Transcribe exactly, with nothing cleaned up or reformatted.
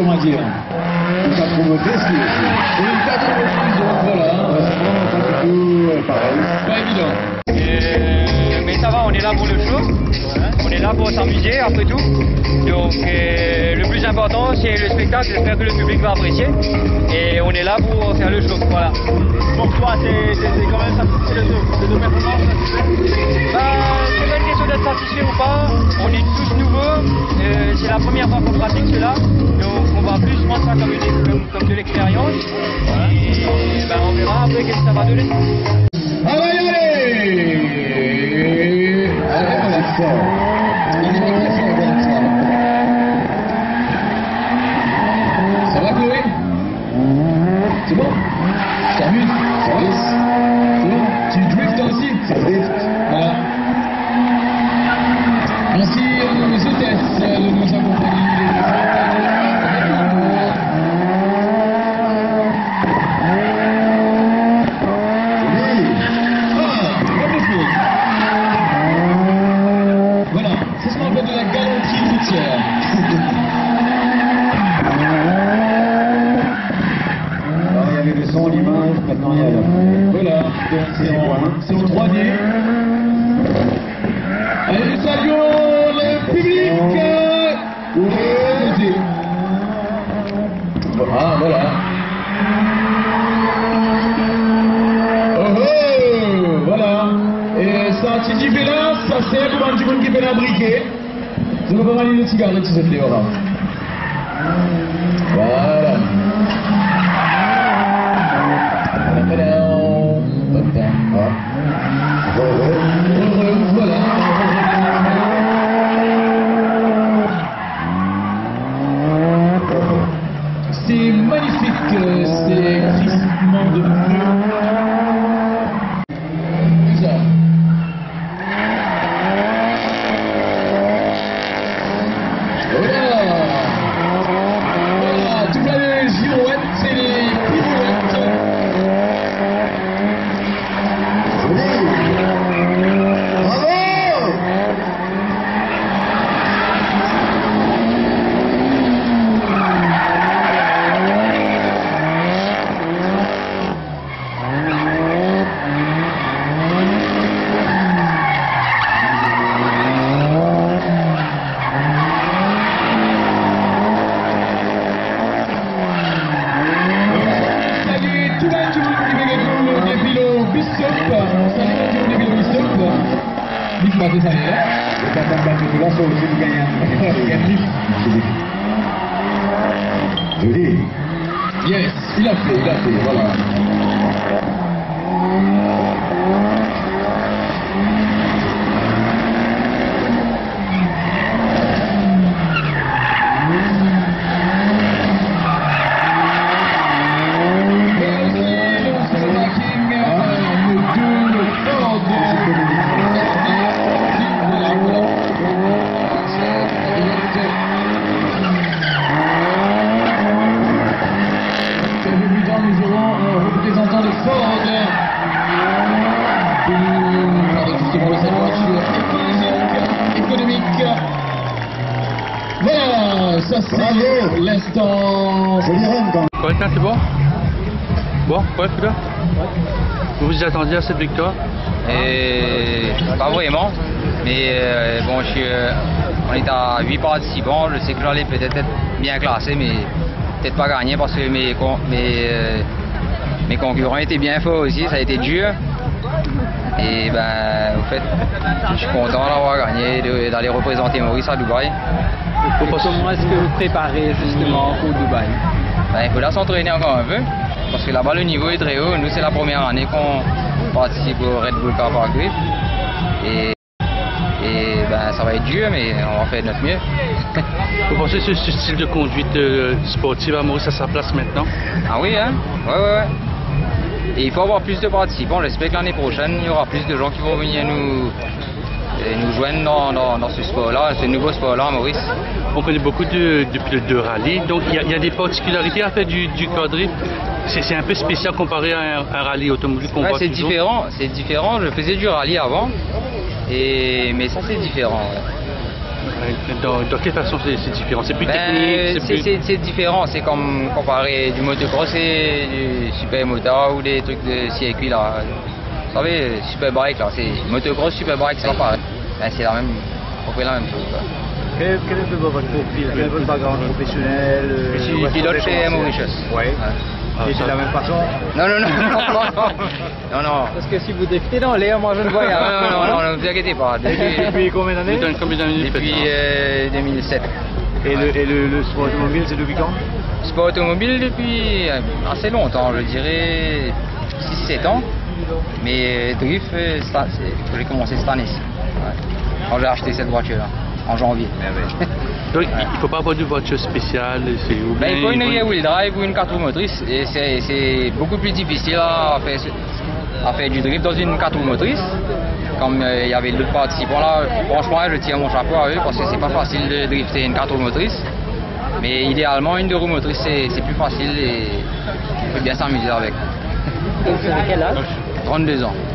comment dire, pas trop modeste. Et pas trop modeste, donc voilà, c'est vraiment un petit peu pareil. Pas évident. Euh, mais ça va, on est là pour le show, on est là pour s'amuser après tout. Donc euh, le plus important c'est le spectacle, j'espère que le public va apprécier. Et on est là pour faire le show, voilà. Pour toi, t'es quand même satisfait de nos performances? Bah, c'est pas une question d'être satisfait ou pas, on est tous nouveaux, euh, c'est la première fois qu'on pratique cela, donc on va plus prendre ça comme, une, comme, comme de l'expérience. Et bah, on verra après qu'est-ce que ça va donner. Allez, allez! Allez, on est fort. On est très fort comme ça. Ça va, Chloé? C'est bon? Tu t'amuses? Ça glisse? C'est bon? Tu driftes aussi? Ça drift. Voilà. Merci aux hôtesses de nous accompagner. Alors il y avait le son, l'image, maintenant il y a la... Voilà, c'est en trois D. Allez, nous saluons le public. Et... Ah, voilà. Oh oh, voilà. Et ça, tu dis là, ça c'est pour un petit monde qui fait la briquet. Je vais pas mal de cigarettes, s'il te plaît, voilà. Voilà. Voilà. C'est magnifique, c'est crispement de bleu. Tout ça. Joli. Yes, il a fait, il a fait, voilà. Voilà, ça c'est l'instant. Ouais, c'est bon? Bon, ouais, c'est bien. Vous vous attendiez à cette victoire? Et pas vraiment, mais euh, bon, je suis, euh, on est à huit participants, je sais que j'allais peut-être être bien classé, mais peut-être pas gagné parce que mes, mes, euh, mes concurrents étaient bien forts aussi, ça a été dur. Et ben, en fait, je suis content d'avoir gagné, d'aller représenter Maurice à Dubaï. Comment est-ce que vous préparez justement pour Dubaï? Ben, il faut là s'entraîner encore un peu, parce que là-bas le niveau est très haut. Nous, c'est la première année qu'on participe au Red Bull Car Park Drift. Et, et ben, ça va être dur, mais on va faire de notre mieux. Vous pensez que ce style de conduite euh, sportive à Maurice à sa place maintenant? Ah oui, hein? Ouais, ouais, ouais. Et il faut avoir plus de participants. J'espère que l'année prochaine, il y aura plus de gens qui vont venir nous, nous joindre dans, dans, dans ce sport-là, ce nouveau sport-là à Maurice. On connaît beaucoup de, de pilotes de rallye, donc il y, y a des particularités à faire du, du car drift. C'est un peu spécial comparé à un, un rallye automobile qu'on ouais, voit c'est toujours. différent, c'est différent. Je faisais du rallye avant, et, mais ça c'est différent. Ouais. Dans, dans quelle façon c'est c'est différent? C'est plus Ben, technique? c'est plus... c'est- c'est différent, c'est comme comparer du motocross et du supermoto ou des trucs de circuit là. Vous savez, superbike là, c'est motocross, superbike, c'est pas pareil. Ben, c'est la même, on fait la même chose. Quoi. Quel, quel est votre profil? Quel est votre background professionnel? euh, Je suis où est-ce que pilote vous avez chez commencé? Mauritius. Ouais. Ah, Et ça- c'est de la même façon? Non, non, non, non, non, non, non. Parce que si vous driftez dans l'air, moi je ne vois Non, rien. non, non, non, ne vous inquiétez pas. Depuis, Depuis combien d'années? Vous donnez combien d'années depuis euh, deux mille sept. Et, le, et le, le sport automobile, c'est depuis quand? Sport automobile depuis euh, assez longtemps, je dirais six sept ans. Mais drift, euh, ça, c'est- j'ai commencé cette année-ci. Ouais. Quand j'ai acheté cette voiture-là, en janvier. Donc il ne faut pas avoir de voiture spéciale. c'est- ou Ben, bien il faut une il faut- rear wheel drive ou une quatre roues motrices et c'est c'est beaucoup plus difficile à faire, à faire du drift dans une quatre roues motrice. Comme euh, il y avait d'autres participants là, franchement je tire mon chapeau à eux parce que c'est pas facile de drifter une quatre roues motrice. Mais idéalement une deux roues motrices c'est c'est plus facile et on peut bien s'amuser avec. Et vous avez quel âge? trente-deux ans.